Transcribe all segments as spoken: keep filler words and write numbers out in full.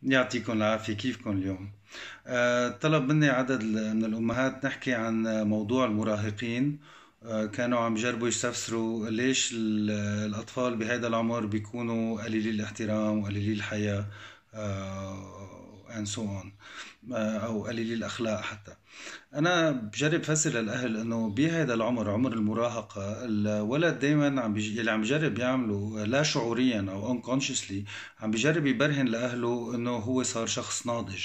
يعطيكم العافية، كيفكم اليوم؟ آه، طلب مني عدد ال- من الأمهات نحكي عن موضوع المراهقين. آه، كانوا عم بيجربوا يستفسروا ليش ال- الأطفال بهذا العمر بيكونوا قليلي الاحترام وقليلي الحياة، آه، and so on، آه، أو قليلي الأخلاق حتى. انا بجرب فسر للاهل انه بهذا العمر، عمر المراهقه، الولد دائما عم بيج... اللي عم بجرب يعمله لا شعوريا او unconsciously، عم بجرب يبرهن لاهله انه هو صار شخص ناضج.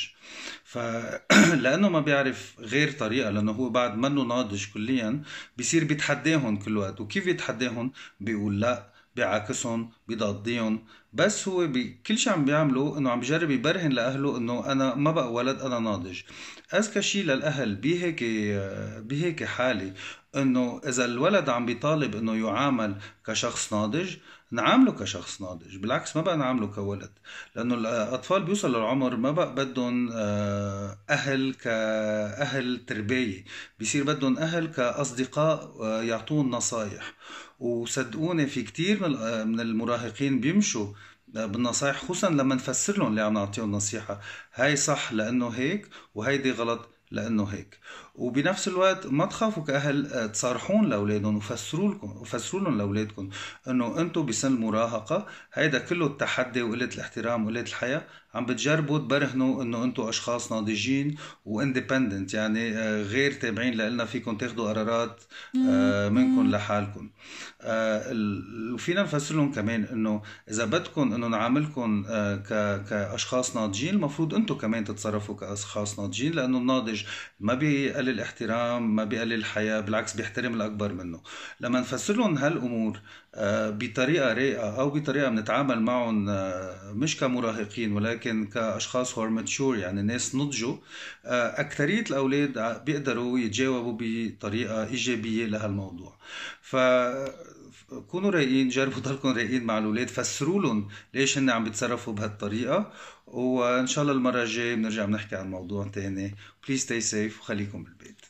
فلانه ما بيعرف غير طريقه، لانه هو بعد منه ناضج كليا، بيصير بيتحداهم كل وقت. وكيف يتحداهم؟ بيقول لا، بيعاكسهم، بيضاديهم. بس هو بكل شيء عم بيعمله انه عم بجرب يبرهن لاهله انه انا ما بقى ولد، انا ناضج. اذكى شيء للاهل بهيك بهيك حاله انه اذا الولد عم بيطالب انه يعامل كشخص ناضج، نعامله كشخص ناضج. بالعكس، ما بقى نعامله كولد. لانه الاطفال بيوصلوا للعمر ما بقى بدهم آه، اهل كاهل تربيه، بيصير بدهم اهل كاصدقاء آه، يعطون نصايح. وصدقوني في كتير من من المراهقين بيمشوا بالنصايح، خصوصا لما نفسر لهم اللي عم نعطيهم نصيحة. هاي صح لأنه هيك، وهيدي غلط لأنه هيك. وبنفس الوقت ما تخافوا كأهل آه، تصارحون لأولادهم وفسروا لكم وفسروا لهم لأولادكم إنه أنتم بسن المراهقة، هيدا كله التحدي وقلة الاحترام وقلة الحياة، عم بتجربوا تبرهنوا إنه أنتم أشخاص ناضجين واندبندنت، يعني آه، غير تابعين لنا، فيكم تاخذوا قرارات آه، منكم لحالكم. آه، ال- وفينا نفسر لهم كمان انه اذا بدكم انه نعاملكم آه، ك- كاشخاص ناضجين، المفروض انتم كمان تتصرفوا كاشخاص ناضجين، لانه الناضج ما بيقلل احترام، ما بيقلل الحياة، بالعكس بيحترم الاكبر منه. لما نفسر لهم هالامور آه، بطريقة رايقة او بطريقة بنتعامل معهم آه، مش كمراهقين ولكن كاشخاص هو ماتشور، يعني ناس نضجوا، آه، اكثرية الاولاد ع- بيقدروا يتجاوبوا بطريقة ايجابية لهالموضوع. ف كونوا رايقين، جربوا ضلكم رايقين مع الاولاد، فسروا لهم ليش هن عم بيتصرفوا بهالطريقه. وان شاء الله المره الجايه بنرجع بنحكي عن موضوع تاني. بليز ستي سيف وخليكم بالبيت.